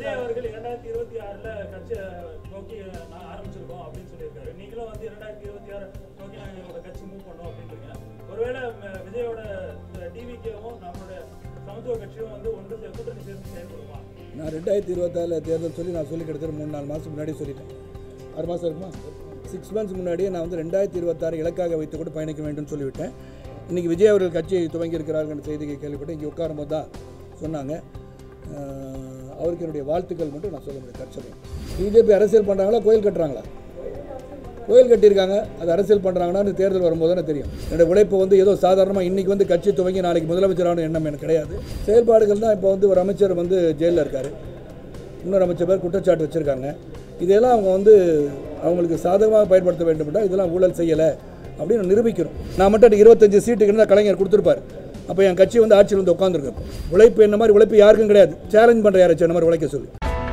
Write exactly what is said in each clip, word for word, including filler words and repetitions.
விஜய் அவர்கள் இரண்டாயிரத்தி இருபத்தி ஆறுல கட்சி நோக்கி நான் ஆரம்பிச்சிருக்கோம் அப்படின்னு சொல்லியிருக்காரு. நீங்களும் வந்து இரண்டாயிரத்தி இருபத்தி ஆறு நோக்கி நாங்கள் எங்களோட கட்சி மூவ் பண்ணோம் அப்படின்றீங்க. ஒருவேளை விஜயோட டிவிக்கும் நம்மளுடைய சமத்துவ கட்சியும் வந்து ஒன்று கூட்டணி சேர்ந்து செயல்படுமா? நான் ரெண்டாயிரத்தி இருபத்தாறில் தேர்தல் சொல்லி நான் சொல்லி கிட்டத்தட்ட மூணு நாலு மாதம் முன்னாடி சொல்லிட்டேன். ஆறு மாதம் இருக்குமா, சிக்ஸ் மந்த்ஸ் முன்னாடியே நான் வந்து ரெண்டாயிரத்தி இருபத்தாறு இலக்காக வைத்து கூட பயணிக்க வேண்டும் சொல்லிவிட்டேன். இன்றைக்கி விஜய் அவர்கள் கட்சியை துவங்கி இருக்கிறார்கள் என்ற செய்தியை கேள்விப்பட்டு இங்கே உட்காரும் போது தான் சொன்னாங்க. அவருக்கு என்னுடைய வாழ்த்துக்கள் மட்டும் நான் சொல்ல முடியும். தற்சமயம் பிஜேபி அரசியல் பண்ணுறாங்களா, கோயில் கட்டுறாங்களா? கோயில் கட்டியிருக்காங்க. அது அரசியல் பண்ணுறாங்கன்னா தேர்தல் வரும்போது தானே தெரியும். என்னுடைய உழைப்பு வந்து ஏதோ சாதாரணமாக இன்றைக்கி வந்து கட்சி துவங்கி நாளைக்கு முதலமைச்சரான எண்ணம் எனக்கு கிடையாது. செயல்பாடுகள் தான். இப்போ வந்து ஒரு அமைச்சர் வந்து ஜெயிலில் இருக்கார், இன்னொரு அமைச்சர் பேர் குற்றச்சாட்டு வச்சுருக்காங்க. இதெல்லாம் அவங்க வந்து அவங்களுக்கு சாதகமாக பயன்படுத்த வேண்டும்னா இதெல்லாம் ஊழல் செய்யலை அப்படின்னு நிரூபிக்கணும். நான் மட்டும் இருபத்தஞ்சு சீட்டுக்கு இருந்தால் கலைஞர் கொடுத்துருப்பார். அப்போ என் கட்சி வந்து ஆட்சியில் வந்து உட்காந்துருக்கேன். உழைப்பு என்ன மாதிரி உழைப்பு யாருக்கும் கிடையாது. சேலஞ்ச் பண்ணுற யாராச்சும் என்ன மாதிரி உழைக்க சொல்லி.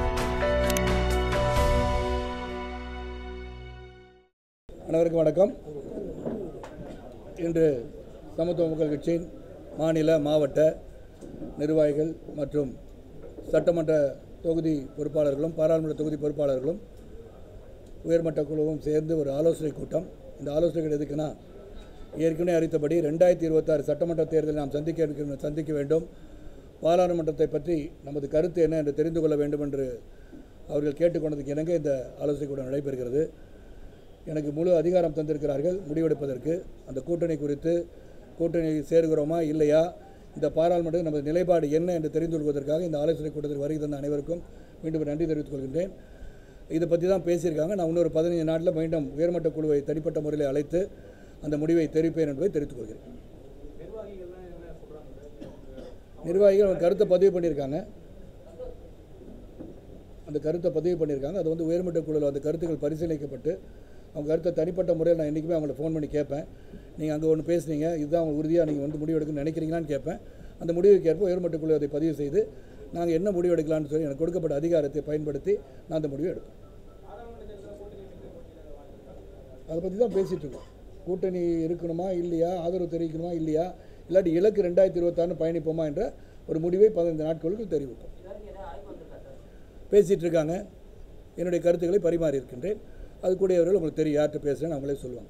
அனைவருக்கும் வணக்கம். இன்று சமத்துவ மக்கள் கட்சியின் மாநில மாவட்ட நிர்வாகிகள் மற்றும் சட்டமன்ற தொகுதி பொறுப்பாளர்களும் பாராளுமன்ற தொகுதி பொறுப்பாளர்களும் உயர்மட்ட குழுவும் சேர்ந்து ஒரு ஆலோசனை கூட்டம். இந்த ஆலோசனைகள் எதுக்குன்னா, ஏற்கனவே அறிவித்தபடி ரெண்டாயிரத்தி இருபத்தாறு சட்டமன்ற தேர்தலில் நாம் சந்திக்க சந்திக்க வேண்டும், பாராளுமன்றத்தை பற்றி நமது கருத்து என்ன என்று தெரிந்து கொள்ள வேண்டும் என்று அவர்கள் கேட்டுக்கொண்டதுக்கு இணங்க இந்த ஆலோசனை கூட்டம் நடைபெறுகிறது. எனக்கு முழு அதிகாரம் தந்திருக்கிறார்கள் முடிவெடுப்பதற்கு. அந்த கூட்டணி குறித்து, கூட்டணி சேருகிறோமா இல்லையா, இந்த பாராளுமன்றத்தில் நமது நிலைப்பாடு என்ன என்று தெரிந்து கொள்வதற்காக இந்த ஆலோசனை கூட்டத்தில் வருகை தந்த அனைவருக்கும் மீண்டும் நன்றி தெரிவித்துக் கொள்கின்றேன். இதை பற்றி தான் பேசியிருக்காங்க. நான் இன்னொரு பதினைஞ்சு நாட்டில் மீண்டும் உயர்மட்ட குழுவை தனிப்பட்ட முறையில் அழைத்து அந்த முடிவை தெரிவிப்பேன் என்பதை தெரிவித்துக் கொள்கிறேன். நிர்வாகிகள் அவங்க கருத்தை பதிவு பண்ணியிருக்காங்க. அந்த கருத்தை பதிவு பண்ணியிருக்காங்க. அது வந்து உயர்மட்ட குழுவில் அந்த கருத்துக்கள் பரிசீலிக்கப்பட்டு அவங்க கருத்தை தனிப்பட்ட முறையில் நான் என்றைக்குமே அவங்களை ஃபோன் பண்ணி கேட்பேன். நீங்கள் அங்கே ஒன்று பேசுனீங்க, இதுதான் அவங்க உறுதியாக நீங்கள் வந்து முடிவு எடுக்கணும்னு நினைக்கிறீங்களான்னு கேட்பேன். அந்த முடிவுக்கு ஏற்ப உயர்மட்ட குழு அதை பதிவு செய்து நாங்கள் என்ன முடிவு எடுக்கலாம்னு சொல்லி எனக்கு கொடுக்கப்பட்ட அதிகாரத்தை பயன்படுத்தி நான் அந்த முடிவை எடுப்பேன். அதை பற்றி தான் பேசிகிட்டு இருக்கோம். கூட்டணி இருக்கணுமா இல்லையா, ஆதரவு தெரிவிக்கணுமா இல்லையா, இல்லாட்டி இலக்கு ரெண்டாயிரத்தி இருபத்தாறு பயணிப்போமா என்ற ஒரு முடிவை பதினைந்து நாட்களுக்கு தெரிவிப்போம். பேசிகிட்டு இருக்காங்க. என்னுடைய கருத்துக்களை பரிமாறி இருக்கின்றேன். அது கூடியவர்கள் உங்களுக்கு தெரியும், யார்கிட்ட பேசுகிறேன்னு அவங்களே சொல்லுவாங்க.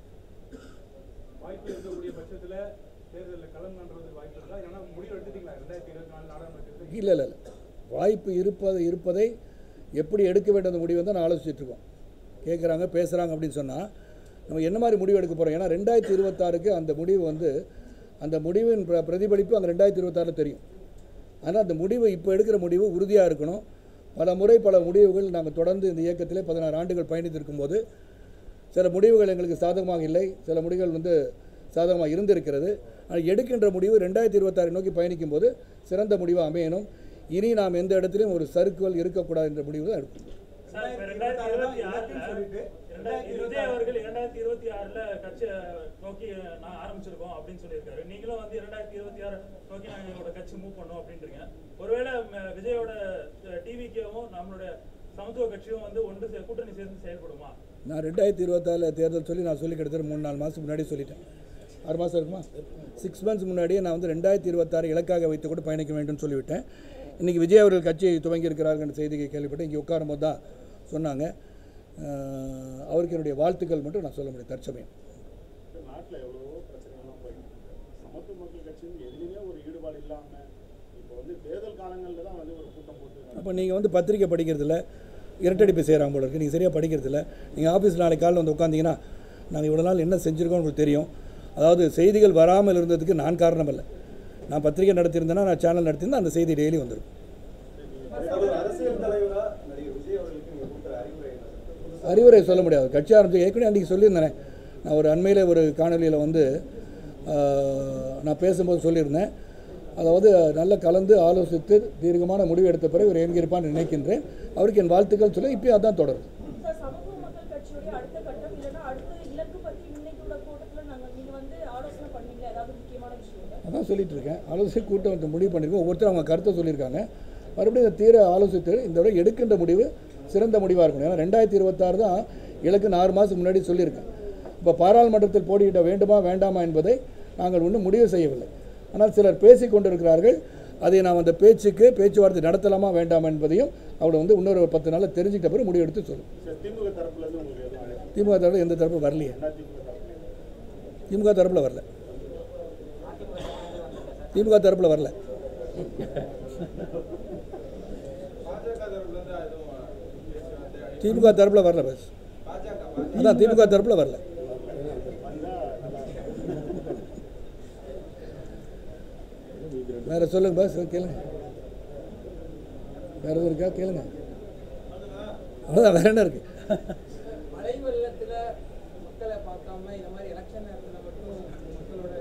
இல்லை இல்லை இல்லை வாய்ப்பு இருப்பது இருப்பதை எப்படி எடுக்க வேண்டும் அந்த முடிவு தான் நான் ஆலோசிச்சுட்டு இருக்கோம். கேட்குறாங்க, பேசுகிறாங்க அப்படின்னு சொன்னால் நம்ம என்ன மாதிரி முடிவு எடுக்க போகிறோம். ஏன்னா ரெண்டாயிரத்தி இருபத்தாறுக்கு அந்த முடிவு வந்து அந்த முடிவின் பிர பிரதிபலிப்பு அந்த ரெண்டாயிரத்தி இருபத்தாறில் தெரியும். ஆனால் அந்த முடிவு இப்போ எடுக்கிற முடிவு உறுதியாக இருக்கணும். பல முறை பல முடிவுகள் நாங்கள் தொடர்ந்து இந்த இயக்கத்திலே பதினாறு ஆண்டுகள் பயணித்திருக்கும் போது சில முடிவுகள் எங்களுக்கு சாதகமாக இல்லை, சில முடிவுகள் வந்து சாதகமாக இருந்திருக்கிறது. ஆனால் எடுக்கின்ற முடிவு ரெண்டாயிரத்தி இருபத்தாறு நோக்கி பயணிக்கும் போது சிறந்த முடிவாக அமையணும். இனி நாம் எந்த இடத்துலையும் ஒரு சறுக்குவல் இருக்கக்கூடாது என்ற முடிவு தான் எடுக்கும். விஜய் அவர்கள் இரண்டாயிரத்தி இருபத்தி ஆறுல கட்சி நோக்கி நான் ஆரம்பிச்சிருக்கோம் அப்படின்னு சொல்லியிருக்காரு. நீங்களும் வந்து இரண்டாயிரத்தி இருபத்தி ஆறு நோக்கி நாங்கள் எங்களோட கட்சி மூவ் பண்ணோம் அப்படின்றீங்க. ஒருவேளை விஜயோட டிவிக்கும் நம்மளுடைய சமத்துவ கட்சியும் வந்து ஒன்று கூட்டணி சேர்ந்து செயல்படுமா? நான் ரெண்டாயிரத்தி இருபத்தாறில் தேர்தல் சொல்லி நான் சொல்லி கிட்டத்தட்ட மூணு நாலு மாதம் முன்னாடி சொல்லிட்டேன். ஆறு மாதம் இருக்குமா, சிக்ஸ் மந்த்ஸ் முன்னாடியே நான் வந்து ரெண்டாயிரத்தி இருபத்தாறு இலக்காக வைத்து கூட பயணிக்க வேண்டும் சொல்லிவிட்டேன். இன்றைக்கி விஜய் அவர்கள் கட்சியை துவங்கி இருக்கிறார்கள் என்ற செய்தியை கேள்விப்பட்டு இங்கே உட்காரும் போது தான் சொன்னாங்க. அவருக்கு என்னுடைய வாழ்த்துக்கள் மட்டும் நான் சொல்ல முடியும். தற்சமயம் நாட்டில் எவ்வளவோ பிரச்சனைகள்லாம் போயிடும். சமத்துவ மக்கள் கட்சியும் எதுலேயுமே ஒரு ஈடுபாடு இல்லாமல் இப்போ வந்து தேர்தல் காலங்களில் தான் வந்து ஒரு கூட்டம் போட்டு. அப்போ நீங்கள் வந்து பத்திரிக்கை படிக்கிறதில்ல, இரட்டடிப்பு செய்கிறாங்க போல இருக்குது. நீங்கள் சரியாக படிக்கிறதில்ல. நீங்கள் ஆஃபீஸ் நாளைக்கு காலையில் வந்து உட்காந்திங்கன்னா நாங்கள் இவ்வளோ நாள் என்ன செஞ்சுருக்கோம் உங்களுக்கு தெரியும். அதாவது செய்திகள் வராமல் இருந்ததுக்கு நான் காரணம் இல்லை. நான் பத்திரிக்கை நடத்தியிருந்தேன்னா, நான் சேனல் நடத்தியிருந்தேன், அந்த செய்தி டெய்லி வந்துடும். அறிவுரை சொல்ல முடியாது. கட்சி ஆரம்பித்து ஏற்கனவே அன்றைக்கி சொல்லியிருந்தேன். நான் ஒரு அண்மையில் ஒரு காணொலியில் வந்து நான் பேசும்போது சொல்லியிருந்தேன். அதாவது நல்ல கலந்து ஆலோசித்து தீர்க்கமான முடிவு எடுத்த பிறகு இவர் எங்கிருப்பான்னு நினைக்கின்றேன். அவருக்கு என் வாழ்த்துக்கள் சொல்ல இப்போயே அதான் தொடரும். அதான் சொல்லிட்டு இருக்கேன். ஆலோசனை கூட்டம் வந்து முடிவு பண்ணியிருக்கோம். ஒவ்வொருத்தரும் அவங்க கருத்தை சொல்லியிருக்காங்க. மறுபடியும் இந்த தீர ஆலோசித்து இந்த விட எடுக்கின்ற முடிவு சிறந்த முடிவாக இருக்கணும். ஏன்னா ரெண்டாயிரத்தி இருபத்தாறு தான் இலக்கு ஆறு மாதத்துக்கு முன்னாடி சொல்லியிருக்கேன். இப்போ பாராளுமன்றத்தில் போட்டியிட வேண்டுமா வேண்டாமா என்பதை நாங்கள் ஒன்றும் முடிவு செய்யவில்லை. ஆனால் சிலர் பேசி கொண்டிருக்கிறார்கள். அதை நாம் அந்த பேச்சுக்கு பேச்சுவார்த்தை நடத்தலாமா வேண்டாமா என்பதையும் அவளை வந்து இன்னொரு பத்து நாளில் தெரிஞ்சுக்கிட்ட பிறகு முடிவெடுத்து சொல்லும். திமுக தரப்புலேருந்து உங்களுக்கு திமுக தரப்பில் எந்த தரப்பு வரலையே, திமுக தரப்பில் வரல, திமுக தரப்பில் வரல. திமுக தரப்பில் வரல பஸ், அதான் திமுக தரப்பில் வரல. வேற சொல்லுங்க பஸ், கேளுங்க. வேற எதுவும் இருக்கா கேளுங்க. அவ்வளோதான், வேற என்ன இருக்கு? மழை வெள்ளத்தில் மக்களை பார்க்காம இந்த மாதிரி எலெக்ஷன் நேரத்தில் மட்டும் மக்களோட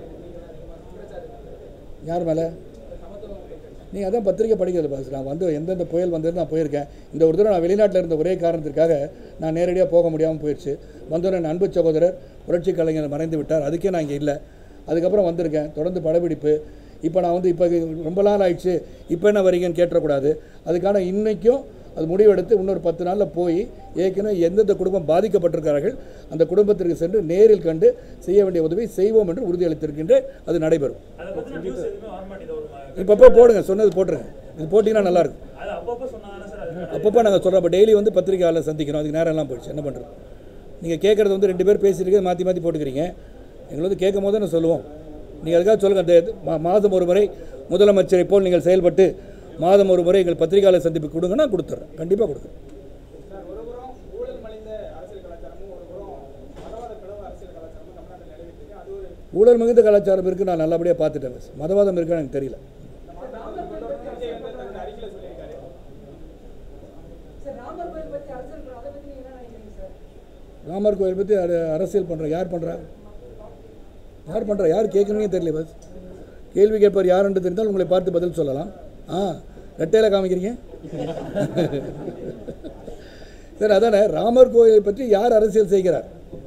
யார் மேலே? நீங்கள் அதான் பத்திரிக்கை படிக்கிறது பாஸ். நான் வந்து எந்தெந்த புயல் வந்தது நான் போயிருக்கேன். இந்த ஒரு தடவை நான் வெளிநாட்டில் இருந்த ஒரே காரணத்திற்காக நான் நேரடியாக போக முடியாமல் போயிடுச்சு. வந்தோடனே என் அன்பு சகோதரர் புரட்சி கலைஞர் மறைந்து விட்டார். அதுக்கே நான் இங்கே இல்லை. அதுக்கப்புறம் வந்திருக்கேன், தொடர்ந்து படப்பிடிப்பு. இப்போ நான் வந்து இப்போ ரொம்ப நாள் ஆயிடுச்சு, இப்போ என்ன வரீங்கன்னு கேட்டக்கூடாது. அதுக்கான இன்றைக்கும் அது முடிவெடுத்து இன்னொரு பத்து நாளில் போய் ஏற்கனவே எந்தெந்த குடும்பம் பாதிக்கப்பட்டிருக்கிறார்கள் அந்த குடும்பத்திற்கு சென்று நேரில் கண்டு செய்ய வேண்டிய உதவி செய்வோம் என்று உறுதியளித்திருக்கின்ற அது நடைபெறும். இப்பப்போ போடுங்க, சொன்னது போட்டுருங்க. இது போட்டிங்கன்னா நல்லாயிருக்கும். அப்பப்போ நாங்கள் சொல்கிறோம். இப்போ டெய்லி வந்து பத்திரிகையாளர் சந்திக்கணும், அதுக்கு நேரம் எல்லாம் போயிடுச்சு. என்ன பண்ணுறது? நீங்கள் கேட்குறது வந்து ரெண்டு பேர் பேசியிருக்க மாற்றி மாற்றி போட்டுக்கிறீங்க. எங்களை வந்து கேட்கும் போது நான் சொல்லுவோம். நீங்கள் அதுக்காக சொல்லுங்கள், அந்த மாதம் ஒரு முறை முதலமைச்சரை போல் நீங்கள் செயல்பட்டு மாதம் ஒரு முறை எங்கள் பத்திரிகையாளர் சந்திப்பு கொடுங்கன்னா கொடுத்துட்றேன், கண்டிப்பாக கொடுக்குறேன். ஊழல் மிகுந்த கலாச்சாரம் இருக்குது, நான் நல்லபடியாக பார்த்துட்டேன். மதவாதம் இருக்குன்னு எனக்கு தெரியல. ராமர் கோயில் பற்றி அரசியல் பண்ணுற யார் பண்ணுறா? யார் பண்ணுறா? யார் கேட்கணும்னே தெரியல. பஸ் கேள்வி கேட்பார் யார் என்று தெரிந்தால் உங்களை பார்த்து பதில் சொல்லலாம். ஆ, ரெட்டையில் காமிக்கிறீங்க சார். அதானே, ராமர் கோயிலை பற்றி யார் அரசியல் செய்கிறார்?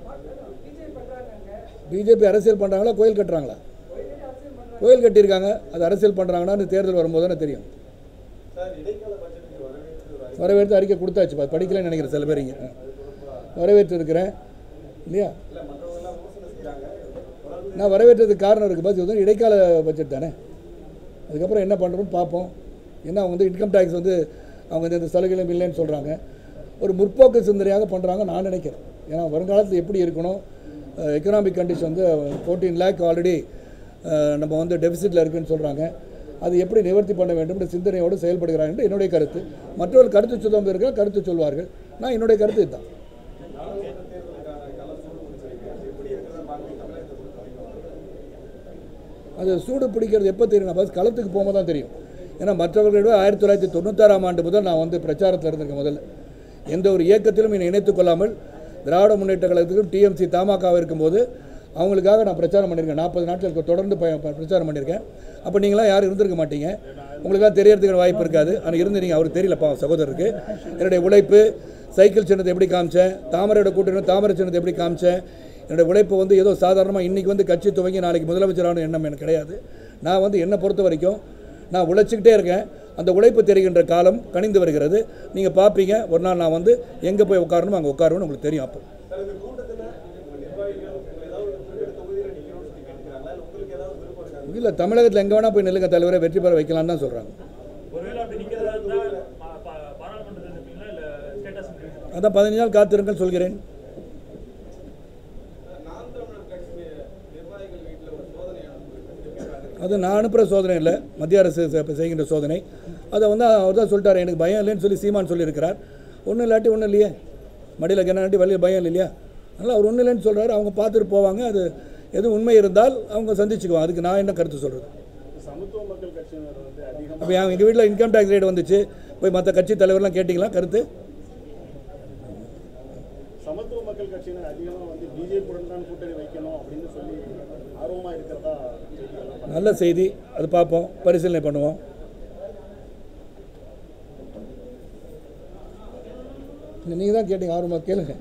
பிஜேபி அரசியல் பண்ணுறாங்களா, கோயில் கட்டுறாங்களா? கோயில் கட்டியிருக்காங்க, அது அரசியல் பண்ணுறாங்கன்னு தேர்தல் வரும்போது தானே தெரியும். வரவேற்று அறிக்கை கொடுத்தாச்சு, படிக்கலன்னு நினைக்கிறேன் சில பேர். இங்கே வரவேற்று இருக்கிறேன் இல்லையா? நான் வரவேற்றதுக்கு காரணம் இருக்குது. பஸ் வந்து இடைக்கால பட்ஜெட் தானே, அதுக்கப்புறம் என்ன பண்ணுறோன்னு பார்ப்போம். ஏன்னா அவங்க வந்து இன்கம் டேக்ஸ் வந்து அவங்க இந்த சலுகைகளும் இல்லைன்னு சொல்கிறாங்க. ஒரு முற்போக்கு சிந்தனையாக பண்ணுறாங்க நான் நினைக்கிறேன். ஏன்னா வருங்காலத்தில் எப்படி இருக்கணும், எக்கனாமிக் கண்டிஷன் வந்து ஃபோர்டீன் லேக் ஆல்ரெடி நம்ம வந்து டெபிசிட்டில் இருக்குதுன்னு சொல்கிறாங்க. அது எப்படி நிவர்த்தி பண்ண வேண்டும் என்ற சிந்தனையோடு செயல்படுகிறாங்க என்று என்னுடைய கருத்து. மற்றவர்கள் கருத்து சுதந்திரம் இருக்கிற கருத்து சொல்வார்கள். நான் என்னுடைய கருத்து இதுதான். அது சூடு பிடிக்கிறது எப்போ தெரியும்? பஸ் களத்துக்கு போகும்போது தான் தெரியும். ஏன்னா மற்றவர்களோட ஆயிரத்தி தொள்ளாயிரத்தி தொண்ணூத்தாறாம் ஆண்டு முதல் நான் வந்து பிரச்சாரத்தில் இருந்திருக்கேன். முதல்ல எந்த ஒரு இயக்கத்திலும் என்னை இணைத்துக் கொள்ளாமல் திராவிட முன்னேற்ற கழகத்துக்கும் டிஎம்சி தமாகவாக இருக்கும்போது அவங்களுக்காக நான் பிரச்சாரம் பண்ணியிருக்கேன். நாற்பது நாட்களுக்கு தொடர்ந்து பிரச்சாரம் பண்ணியிருக்கேன். அப்போ நீங்களாம் யாரும் இருந்திருக்க மாட்டீங்க, உங்களுக்காக தெரியறதுக்கு வாய்ப்பு இருக்காது. ஆனால் இருந்து நீங்கள் அவருக்கு தெரியலப்பா சகோதரருக்கு. என்னுடைய உழைப்பு, சைக்கிள் சின்னத்தை எப்படி காமிச்சேன், தாமரையோட கூட்டணி தாமரை சின்னத்தை எப்படி காமிச்சேன், என்னுடைய உழைப்பு வந்து ஏதோ சாதாரணமாக இன்றைக்கி வந்து கட்சி துவங்கி நாளைக்கு முதலமைச்சரான எண்ணம் எனக்கு கிடையாது. நான் வந்து என்னை பொறுத்த வரைக்கும் நான் உழைச்சிக்கிட்டே இருக்கேன். அந்த உழைப்பு தெரிகின்ற காலம் கணிந்து வருகிறது. நீங்கள் பார்ப்பீங்க, ஒரு நாள் நான் வந்து எங்கே போய் உட்காரணும் அங்கே உட்காருன்னு உங்களுக்கு தெரியும். அப்போ இல்லை, தமிழகத்தில் எங்கே வேணால் போய் நெல்லுங்க தலைவரை வெற்றி பெற வைக்கலான்னு தான் சொல்கிறாங்க. அதான் பதினஞ்சு நாள் காத்திருங்கள் சொல்கிறேன். அது நான் அனுப்புகிற சோதனை இல்லை, மத்திய அரசு செய்கின்ற சோதனை. அதை வந்து அவர் தான் சொல்லிட்டார், எனக்கு பயம் இல்லைன்னு சொல்லி சீமான் சொல்லியிருக்கிறார். ஒன்றும் இல்லாட்டி ஒன்றும் இல்லையே, மடியில் கிணாட்டி வழியில் பயம் இல்லையா? அதனால் அவர் ஒன்றும் இல்லைன்னு சொல்கிறார். அவங்க பார்த்துட்டு போவாங்க. அது எதுவும் உண்மை இருந்தால் அவங்க சந்திச்சுக்குவாங்க. அதுக்கு நான் என்ன கருத்து சொல்கிறது? அப்போ எங்கள் வீட்டில் இன்கம் டேக்ஸ் ரேட் வந்துச்சு, போய் மற்ற கட்சி தலைவர்லாம் கேட்டிங்களா கருத்து? சமத்துவ மக்கள் கட்சியினர் அதிகமாக வந்து பிஜேபியுடன் தான் கூட்டணி வைக்கணும் அப்படின்னு சொல்லி ஆர்வமாக இருக்கிறதா நல்ல செய்தி. அது பார்ப்போம், பரிசீலனை பண்ணுவோம். நீங்கள் தான் கேட்டீங்க, ஆர்வமாக கேளுங்க.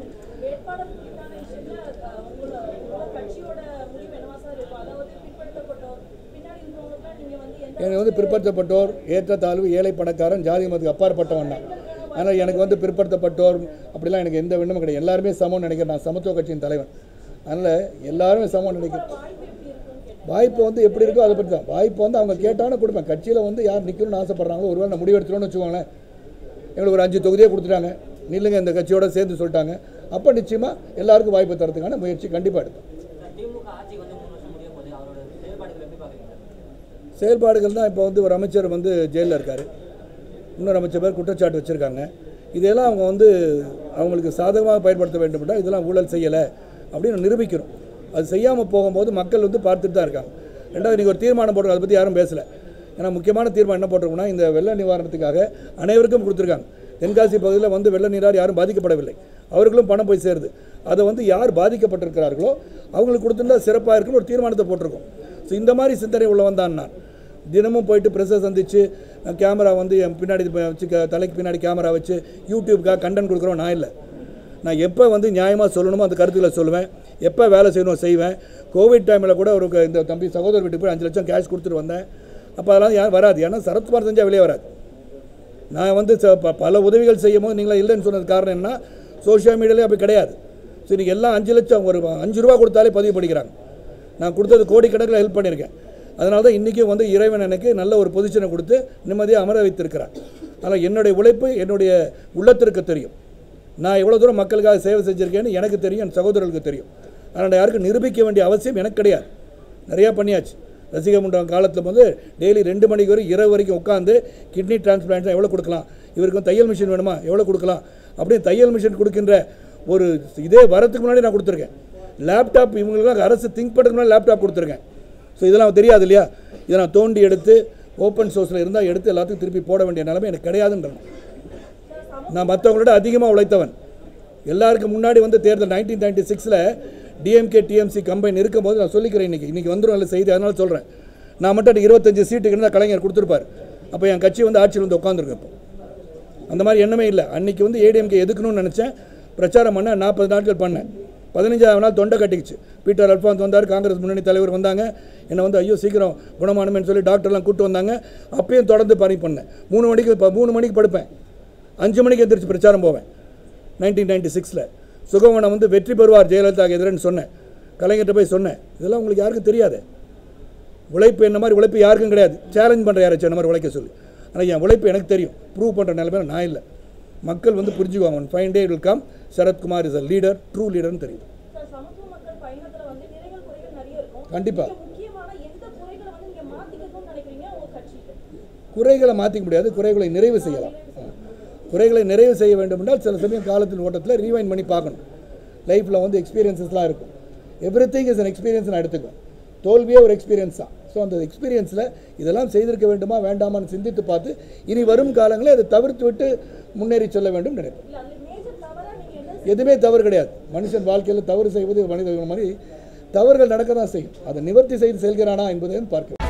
எனக்கு வந்து பிற்படுத்தப்பட்டோர், ஏற்றத்தாழ்வு, ஏழை பணக்காரன், ஜாதி மதத்துக்கு அப்பாற்பட்டவன் தான். ஆனால் எனக்கு வந்து பிற்படுத்தப்பட்டோர் அப்படிலாம் எனக்கு எந்த விண்ணமும் கிடையாது. எல்லாருமே சமம்னு நினைக்கிறேன். நான் சமத்துவ கட்சியின் தலைவன். அதனால் எல்லாருமே சமம் நினைக்கிறேன். வாய்ப்பு வந்து எப்படி இருக்கோ அதை பற்றி தான். வாய்ப்பு வந்து அவங்க கேட்டாலும் கொடுப்பேன். கட்சியில் வந்து யார் நிற்கணும்னு ஆசைப்பட்றாங்களோ ஒருவேளை நான் முடிவெடுத்துருவோன்னு வச்சுக்கோங்களேன். எங்களுக்கு ஒரு அஞ்சு தொகுதியே கொடுத்துட்டாங்க, நில்லுங்க இந்த கட்சியோட சேர்ந்து சொல்லிட்டாங்க, அப்போ நிச்சயமாக எல்லாருக்கும் வாய்ப்பு தரத்துக்கான முயற்சி கண்டிப்பாக எடுப்போம். செயல்பாடுகள் தான் இப்போ வந்து ஒரு அமைச்சர் வந்து ஜெயிலில் இருக்கார், இன்னொரு அமைச்சர் பேர் குற்றச்சாட்டு வச்சுருக்காங்க. இதெல்லாம் அவங்க வந்து அவங்களுக்கு சாதகமாக பயன்படுத்த வேண்டும்னா இதெல்லாம் ஊழல் செய்யலை அப்படின்னு நிரூபிக்கணும். அது செய்யாமல் போகும்போது மக்கள் வந்து பார்த்துட்டு தான் இருக்காங்க. ரெண்டாவது நீங்கள் ஒரு தீர்மானம் போடுறோம், அதை பற்றி யாரும் பேசலை. ஏன்னா முக்கியமான தீர்மானம் என்ன போட்டிருக்கோம்னா, இந்த வெள்ள நிவாரணத்துக்காக அனைவருக்கும் கொடுத்துருக்காங்க. தென்காசி பகுதியில் வந்து வெள்ள நீரால் யாரும் பாதிக்கப்படவில்லை, அவர்களும் பணம் போய் சேருது. அதை வந்து யார் பாதிக்கப்பட்டிருக்கிறார்களோ அவங்களுக்கு கொடுத்துருந்தா சிறப்பாக இருக்குன்னு ஒரு தீர்மானத்தை போட்டிருக்கோம். ஸோ இந்த மாதிரி சிந்தனை உள்ள வந்தான் நான் தினமும் போயிட்டு ப்ரெஸ்ஸை சந்தித்து கேமரா வந்து என் பின்னாடி வச்சு தலைக்கு பின்னாடி கேமரா வச்சு யூடியூப்காக கண்டென்ட் கொடுக்குறோம் நான் இல்லை. நான் எப்போ வந்து நியாயமாக சொல்லணுமோ அந்த கருத்துக்களை சொல்லுவேன், எப்போ வேலை செய்யணும் செய்வேன். கோவிட் டைமில் கூட ஒரு இந்த தம்பி சகோதரர் வீட்டுக்கு போய் அஞ்சு லட்சம் கேஷ் கொடுத்துட்டு வந்தேன். அப்போ அதெல்லாம் யாரும் வராது, ஏன்னா சரத்குமார் செஞ்சால் வெளியே வராது. நான் வந்து பல உதவிகள் செய்யும் போது நீங்களா இல்லைன்னு சொன்னது காரணம் என்ன, சோஷியல் மீடியாலே அப்படி கிடையாது. ஸோ இன்றைக்கி எல்லாம் அஞ்சு லட்சம் ஒரு அஞ்சு ரூபா கொடுத்தாலே பதிவு படிக்கிறாங்க. நான் கொடுத்தது கோடிக்கணக்கில் ஹெல்ப் பண்ணியிருக்கேன். அதனால தான் இன்றைக்கும் வந்து இறைவன் எனக்கு நல்ல ஒரு பொசிஷனை கொடுத்து நிம்மதியாக அமர வைத்திருக்கிறார். அதனால் என்னுடைய உழைப்பு என்னுடைய உள்ளத்திற்கு தெரியும். நான் எவ்வளோ தூரம் மக்களுக்காக சேவை செஞ்சுருக்கேன்னு எனக்கு தெரியும், என் சகோதரர்களுக்கு தெரியும். அதனால் யாருக்கும் நிரூபிக்க வேண்டிய அவசியம் எனக்கு கிடையாது. நிறையா பண்ணியாச்சு. ரசிக மன்றம் காலத்தில் வந்து டெய்லி ரெண்டு மணிக்கு வரை இரவு வரைக்கும் உட்காந்து கிட்னி டிரான்ஸ்பிளான்ட் எவ்வளோ கொடுக்கலாம், இவருக்கு தையல் மிஷின் வேணுமா எவ்வளோ கொடுக்கலாம் அப்படின்னு தையல் மிஷின் கொடுக்கின்ற ஒரு இதே வரத்துக்கு முன்னாடி நான் கொடுத்துருக்கேன். லேப்டாப் இவங்களுக்குலாம் அரசு திங்க் பண்ணுறதுக்கு முன்னாடி லேப்டாப் கொடுத்துருக்கேன். ஸோ இதெல்லாம் தெரியாது இல்லையா, இதை நான் தோண்டி எடுத்து ஓப்பன் சோர்ஸில் இருந்தால் எடுத்து எல்லாத்துக்கும் திருப்பி போட வேண்டிய நிலைமை எனக்கு கிடையாதுன்றேன். நான் மற்றவங்களோட அதிகமாக உழைத்தவன். எல்லாருக்கும் முன்னாடி வந்து தேர்தல் நைன்டீன் நைன்டி சிக்ஸில் டிஎம்கே டிஎம்சி கம்பைன் இருக்கும்போது நான் சொல்லிக்கிறேன், இன்றைக்கி இன்றைக்கி வந்துடும் நல்ல செய்தி, அதனால சொல்கிறேன். நான் மட்டும் இருபத்தஞ்சு சீட்டுக்கு இருந்தால் கலைஞர் கொடுத்துருப்பார். அப்போ என் கட்சி வந்து ஆட்சியில் வந்து உட்காந்துருக்கேன். இப்போ அந்த மாதிரி எண்ணமே இல்லை. அன்றைக்கி வந்து ஏடிஎம்கே எதுக்கணும்னு நினச்சேன், பிரச்சாரம் பண்ண நாற்பது நாட்கள் பண்ணேன். பதினஞ்சாவது நாள் தொண்டை கட்டிக்குச்சு. பீட்டர் அல்ஃபான்ஸ் வந்தார், காங்கிரஸ் முன்னணி தலைவர் வந்தாங்க. என்னை வந்து ஐயோ சீக்கிரம் குணமானமேன்னு சொல்லி டாக்டர்லாம் கூப்பிட்டு வந்தாங்க. அப்பயும் தொடர்ந்து பணி பண்ணேன். மூணு மணிக்கு மூணு மணிக்கு படுப்பேன், அஞ்சு மணிக்கு எந்திரிச்சு பிரச்சாரம் போவேன். நைன்டீன் நைன்டி சிக்ஸில் சுகவனம் வந்து வெற்றி பெறுவார் ஜெயலலிதாவுக்கு எதிரன்னு சொன்னேன். கலைஞர்கிட்ட போய் சொன்னேன். இதெல்லாம் உங்களுக்கு யாருக்கும் தெரியாது. உழைப்பு என்ன மாதிரி உழைப்பு யாருக்கும் கிடையாது. சேலஞ்ச் பண்ணுற யாராச்சும் என்ன மாதிரி உழைக்க சொல்லி. ஆனால் என் உழைப்பு எனக்கு தெரியும். ப்ரூவ் பண்ணுற நிலைமையில நான் இல்லை. மக்கள் வந்து புரிஞ்சுக்குவாங்க. One fine day will come, Sarathkumar is a leader, true லீடர்னு தெரியும். கண்டிப்பாக குறைகளை மாற்றிக்க முடியாது, குறைகளை நிறைவு செய்யலாம். குறைகளை நிறைவு செய்ய வேண்டும் என்றால் சில சமயம் காலத்தின் ஓட்டத்தில் ரீவைண்ட் பண்ணி பார்க்கணும். லைஃப்பில் வந்து எக்ஸ்பீரியன்ஸஸ்லாம் இருக்கும். Everything is an experience நான் எடுத்துக்குவேன். தோல்வியே ஒரு எக்ஸ்பீரியன்ஸ் தான். ஸோ அந்த எக்ஸ்பீரியன்ஸில் இதெல்லாம் செய்திருக்க வேண்டுமா வேண்டாமான்னு சிந்தித்து பார்த்து இனி வரும் காலங்களில் அதை தவிர்த்து விட்டு முன்னேறி செல்ல வேண்டும் நினைப்பேன். எதுவுமே தவறு கிடையாது. மனுஷன் வாழ்க்கையில் தவறு செய்வது மனித மாதிரி தவறுகள் நடக்க தான் செய்யும். அதை நிவர்த்தி செய்து செல்கிறானா என்பதை பார்க்க